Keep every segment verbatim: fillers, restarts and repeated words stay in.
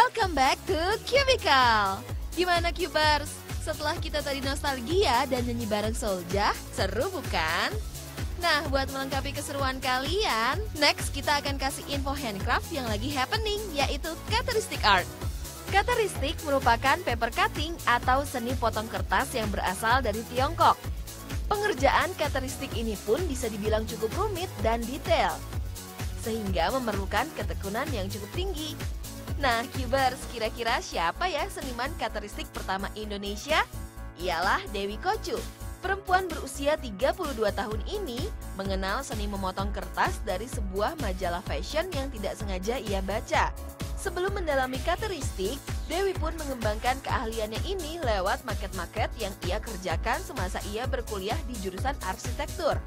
Welcome back to Cubicle. Gimana Cubers? Setelah kita tadi nostalgia dan nyanyi bareng Soulja, seru bukan? Nah, buat melengkapi keseruan kalian, next kita akan kasih info handcraft yang lagi happening, yaitu Cutteristic Art. Cutteristic merupakan paper cutting atau seni potong kertas yang berasal dari Tiongkok. Pengerjaan Cutteristic ini pun bisa dibilang cukup rumit dan detail, sehingga memerlukan ketekunan yang cukup tinggi. Nah, Cubers, kira-kira siapa ya seniman Cutteristic pertama Indonesia? Ialah Dewi Kocu. Perempuan berusia tiga puluh dua tahun ini mengenal seni memotong kertas dari sebuah majalah fashion yang tidak sengaja ia baca. Sebelum mendalami Cutteristic, Dewi pun mengembangkan keahliannya ini lewat maket-maket yang ia kerjakan semasa ia berkuliah di jurusan arsitektur.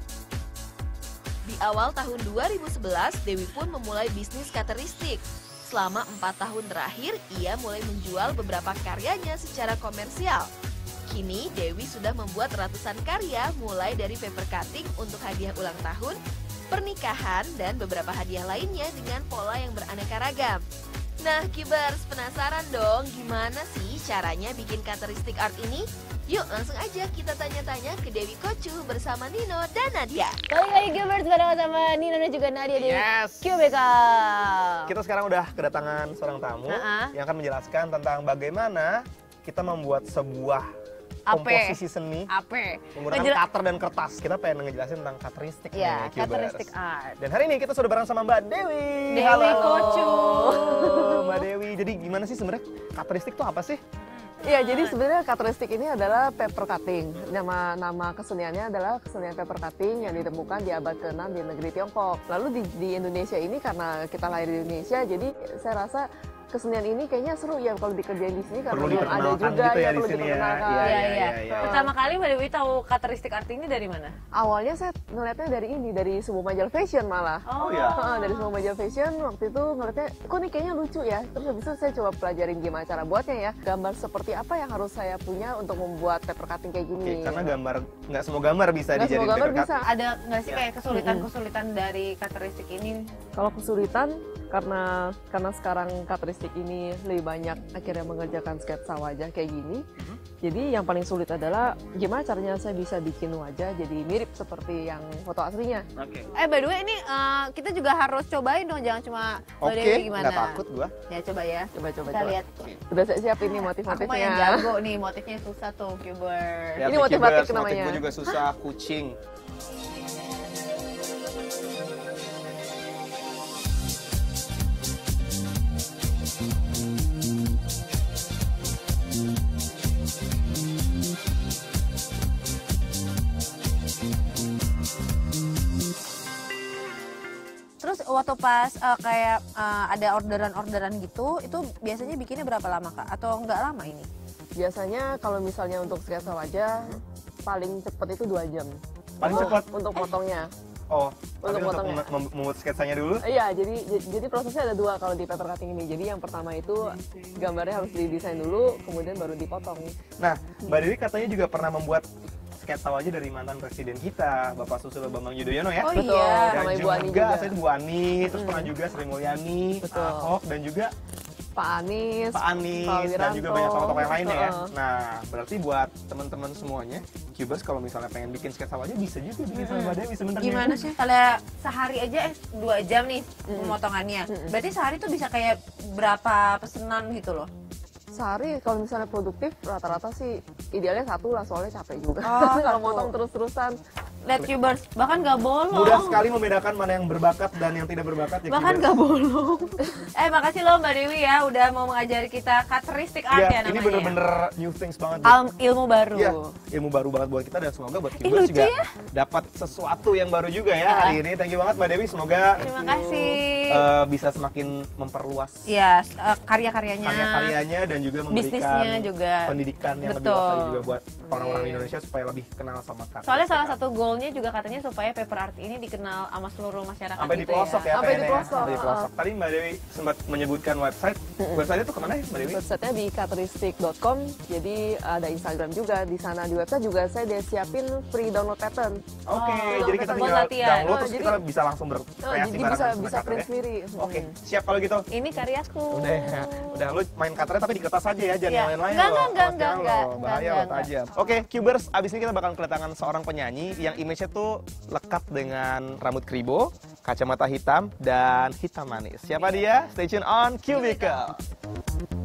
Di awal tahun dua ribu sebelas, Dewi pun memulai bisnis Cutteristic. Selama empat tahun terakhir, ia mulai menjual beberapa karyanya secara komersial. Kini, Dewi sudah membuat ratusan karya mulai dari paper cutting untuk hadiah ulang tahun, pernikahan, dan beberapa hadiah lainnya dengan pola yang beraneka ragam. Nah, Cubers, penasaran dong gimana sih caranya bikin Cutteristic Art ini? Yuk langsung aja kita tanya-tanya ke Dewi Kocu bersama Nino dan Nadia. Balik lagi Cubers bareng sama Nino dan juga Nadia di Yes. Cubicle. Kita sekarang udah kedatangan seorang tamu Uh-uh. yang akan menjelaskan tentang bagaimana kita membuat sebuah Ape. komposisi seni Ape. menggunakan Ngejela- cutter dan kertas. Kita pengen ngejelasin tentang Cutteristic Ya, nih, Cubers. Cutteristic Art. Dan hari ini kita sudah bareng sama Mbak Dewi. Dewi Halo. Kocu. Mbak Dewi. Jadi gimana sih sebenarnya Cutteristic itu apa sih? Iya, jadi sebenarnya Cutteristic ini adalah paper cutting. Nama nama keseniannya adalah kesenian paper cutting yang ditemukan di abad keenam di negeri Tiongkok. Lalu di, di Indonesia ini karena kita lahir di Indonesia, jadi saya rasa kesenian ini kayaknya seru ya kalau dikerjain di sini karena Perlu belum ada diperkenalkan juga gitu ya di perlu sini ya. diperkenalkan. Iya, Iya, iya, iya. iya, iya. Pertama kali Mbak Dewi tahu Cutteristic Art ini dari mana? Awalnya saya ngeliatnya dari ini, dari sebuah majalah fashion malah. Oh, iya. Heeh, dari sebuah majalah fashion waktu itu ngeliatnya, kok nih kayaknya lucu ya. Terus habis itu saya coba pelajarin gimana cara buatnya ya. Gambar seperti apa yang harus saya punya untuk membuat paper cutting kayak gini. Oke, karena gambar, nggak semua gambar bisa Nggak dijadiin semua gambar paper bisa. cut. Ada nggak sih kayak kesulitan-kesulitan dari Cutteristic ini? Kalau kesulitan karena karena sekarang Cutteristic ini lebih banyak akhirnya mengerjakan sketsa wajah kayak gini. Mhm. Jadi yang paling sulit adalah gimana caranya saya bisa bikin wajah jadi mirip seperti yang foto aslinya. Oke. Eh, by the way ini eh, kita juga harus cobain dong, jangan cuma Mbak Oke, Dewi gimana. nggak takut gua. Ya coba ya. Coba coba Kita coba. lihat. Udah saya siap ini Aku mah yang motif-motifnya. jago nih, motifnya susah tuh, Cubers. Lihat Ini nih, motif Cubers, batik motif namanya. gua juga susah, kucing. Terus waktu pas eh, kayak eh, ada orderan-orderan gitu, itu biasanya bikinnya berapa lama Kak? Atau nggak lama ini? Biasanya kalau misalnya untuk sketsa wajah paling cepat itu dua jam. Paling Untuk- cepat? untuk potongnya. Oh, Untuk tapi untuk potongnya. mem- mem- membuat sketsanya dulu. Iya, jadi j- jadi prosesnya ada dua kalau di paper cutting ini. Jadi yang pertama itu gambarnya harus didesain dulu, kemudian baru dipotong. Nah, Mbak Dewi katanya juga pernah membuat sketsa wajah dari mantan presiden kita, Bapak Susilo Bambang Yudhoyono ya. Oh Betul. iya. Dan sama Ibu juga, Ani juga. saya itu Bu Ani, terus pernah juga Sri Mulyani, Betul. Ahok, dan juga Pak Anies, Pak Anies, Pak dan Wiranto. juga banyak tokoh-tokoh yang lainnya ya. Heeh. Nah, berarti buat teman-teman semuanya, Cubers kalau misalnya pengen bikin sketsa wajah bisa juga bikin sama Mbak Dewi sebenarnya. Gimana sih? Kalau sehari aja eh dua jam nih pemotongannya. Berarti sehari tuh bisa kayak berapa pesenan gitu loh? Sehari kalau misalnya produktif rata-rata sih idealnya satu lah soalnya capek juga. Oh, kalau satu. motong terus-terusan. Lihat Cubers, bahkan nggak bolong. Mudah sekali membedakan mana yang berbakat dan yang tidak berbakat ya, Bahkan Cubers. nggak bolong. eh makasih loh Mbak Dewi ya udah mau mengajari kita Cutteristic Art ya, Ya, namanya. ini bener-bener new things banget. Al- ilmu baru. Ya, ilmu baru banget buat kita dan semoga buat Ih, Cubers lucu juga ya. dapat sesuatu yang baru juga ya hari ini. Thank you banget Mbak Dewi, semoga Terima kasih. eh, bisa semakin memperluas Ya, eh, karya-karyanya. karya-karyanya dan juga memberikan Bisnisnya juga. pendidikan yang lebih Betul. luas lagi juga buat orang-orang Iya. di Indonesia supaya lebih kenal sama Cutteristic Soalnya salah Art. satu goalnya juga katanya supaya paper art ini dikenal sama seluruh masyarakat sampai di gitu pelosok ya, Sampai di pengennya ya. pelosok. Sampai di pelosok. Tadi Mbak Dewi sempat menyebutkan website. Website itu kemana ya Mbak Dewi? Websitenya di cutteristic dot com, jadi ada Instagram juga. Di sana di website juga saya udah siapin free download pattern. Oke, Oh, jadi kita buat tinggal latihan. download Oh, terus jadi- kita bisa langsung Oh, berkreasi jadi bareng bisa sama bisa Cutter print ya. sendiri sendiri. Oke, Hmm. siap kalau gitu. Ini karyaku. Udah, ya. Udah lu main cutter tapi di kertas aja ya, jangan Iya. yang lain-lain Enggak, loh. enggak, enggak, Awas jangan enggak, loh, bahaya enggak, loh enggak. tajam. Oke, Cubers, abis ini kita bakal kedatangan seorang penyanyi yang image-nya tuh lekat dengan rambut kribo, kacamata hitam, dan hitam manis. Siapa dia? Stay tune on Cubicle.